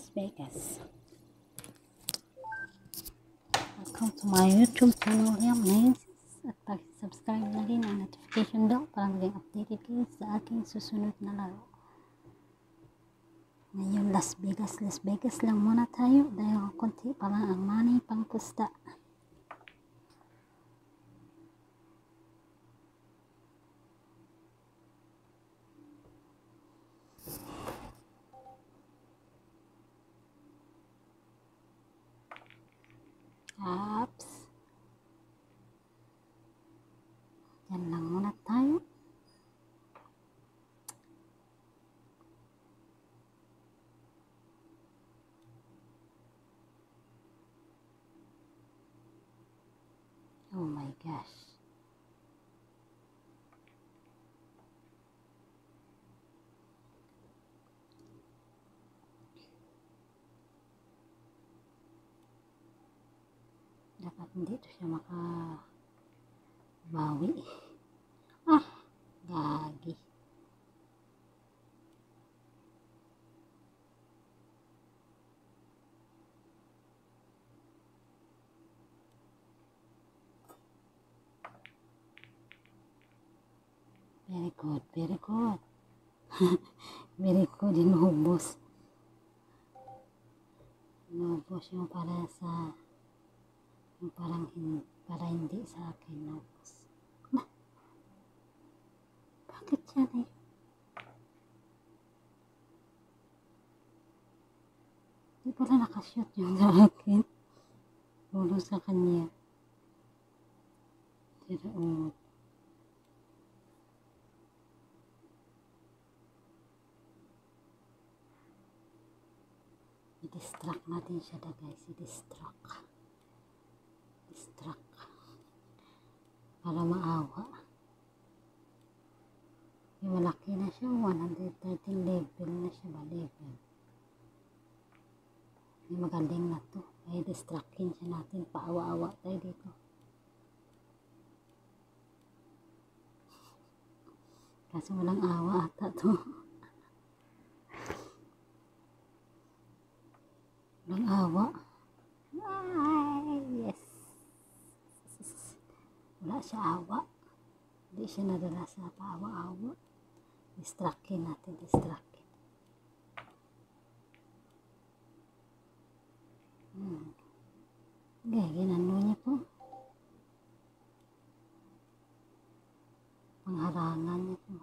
Las Vegas. Welcome to my YouTube channel. Ngayon at pag-subscribe na rin ang notification bell para maging updated kayo sa aking susunod na laro. Ngayon Las Vegas lang muna tayo dahil konti pa lang ang money pang pusta. Apps. Yan lang muna tayo. Oh my gosh. Dapat hindi ito siya makabawi. Gagi. Very good. Very good. Inubos. Inubos yung para sa yung para hindi sa akin inubos. Bakit yan eh? Di pala nakashoot yung sa akin. Ulo sa kanya. Tira i-distract natin siya guys. I-distract. Para maawa. Yung malaki na siya. 113 level na siya ba? Level. Yung magaling na to. Ay distractin siya natin. Paawa-awa tayo dito. Kasi walang awa ata to. Walang awa. Ay, yes. Wala siya awa. Hindi siya nadala sa paawa-awa. Distractin natin. Ginano niya po. Pangharangan niya po.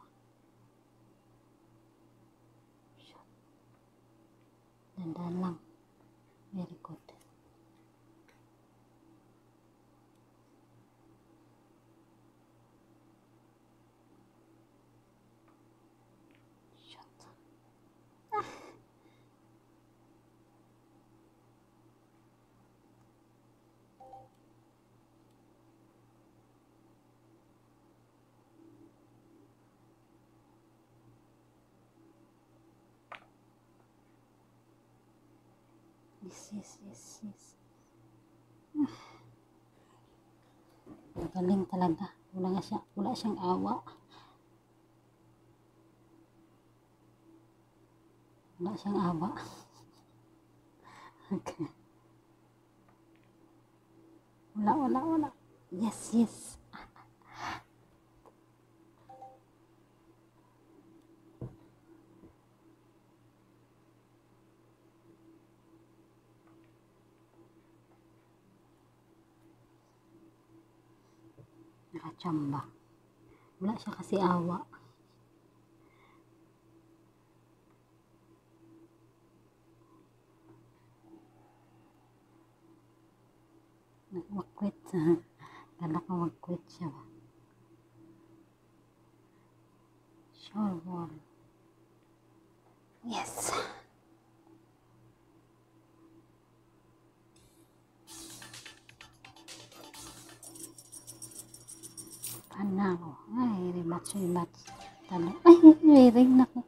Dandan lang. Very good. Yes. Magaling talaga. Wala siyang awa. Okay. Wala. Yes. Nakachamba. Wala siya kasi awa. Mag-quit. Kala ko mag-quit siya ba? Sure wall. Yes. Panalo. Ay, rematch. Talo. Ay, may ring na ko.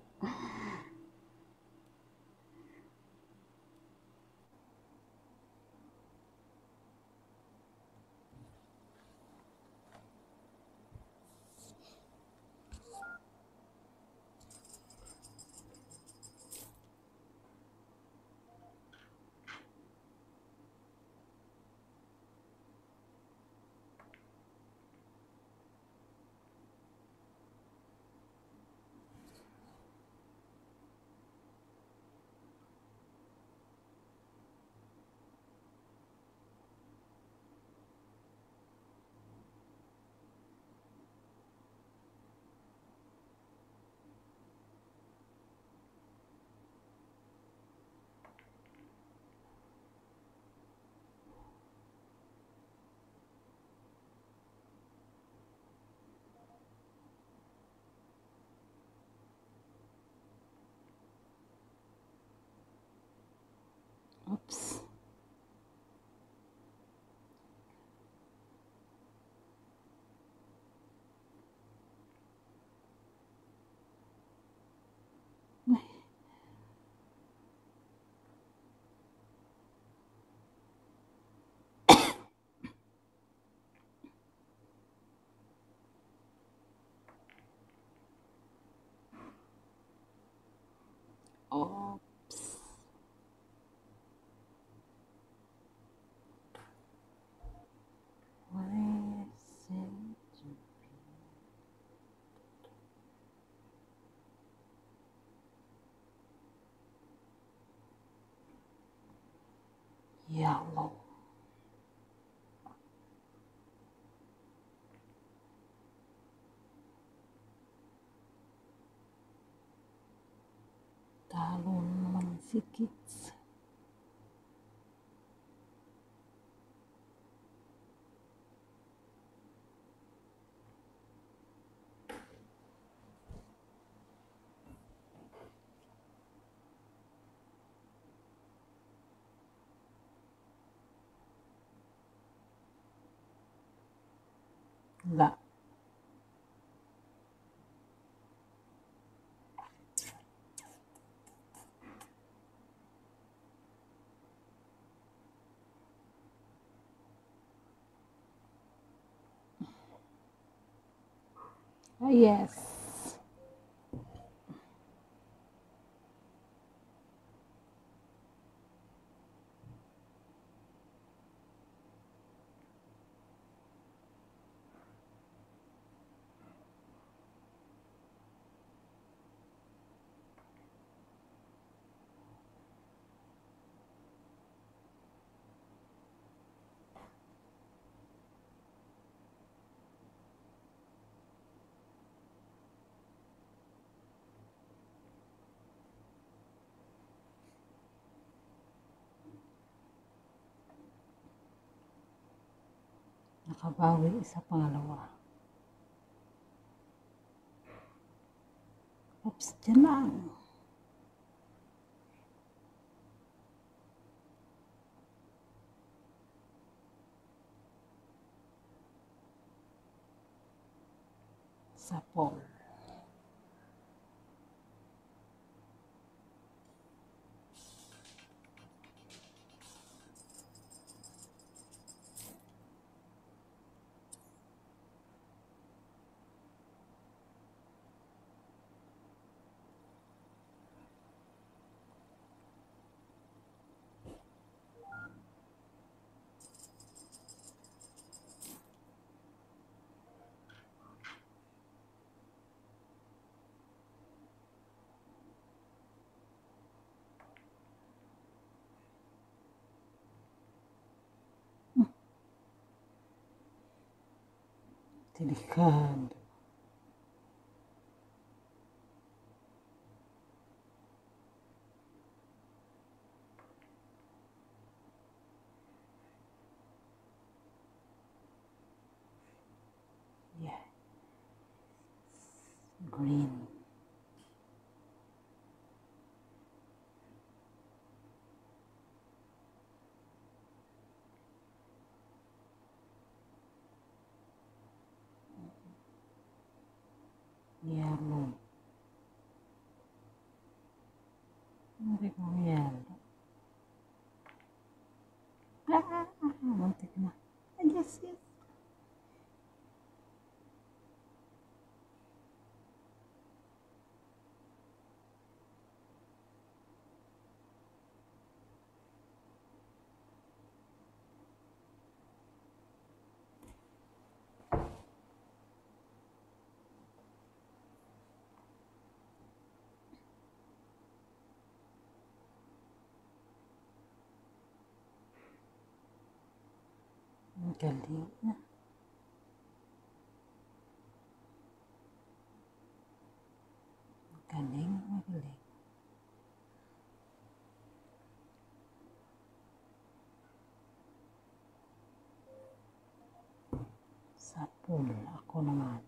yellow, talo naman si Kids. La. Yes. Nakabawi sa pangalawa. Oops, dyan lang. Sa pole. Delikado. Yeah. Green. Yellow. Hindi ko yellow. Muntik na. Yes, yes. Ang galing na. Galing, magaling. Sa pool, ako naman.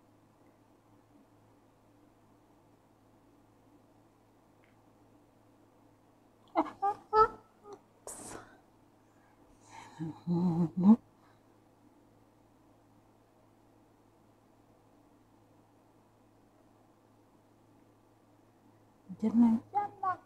Diyan lang, diyan lang.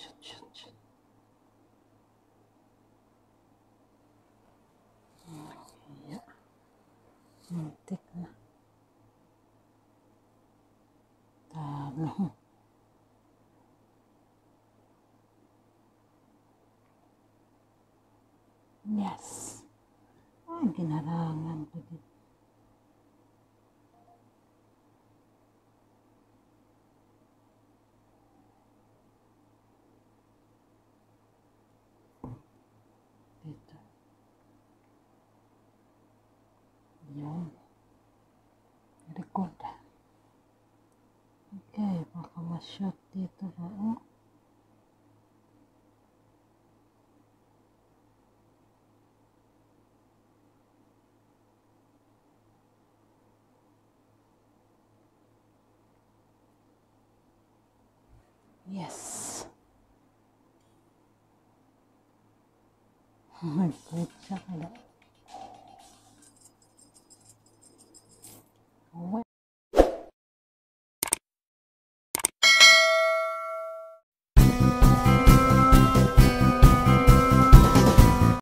Shoot, shoot, shoot. Okay. Muntik na. Talo. Yes. Ay, ginarangan ko dito. Dito. Yun. Record. Okay, baka ma-shot dito ba? Oh. Yes. Mag-quit siya kaya.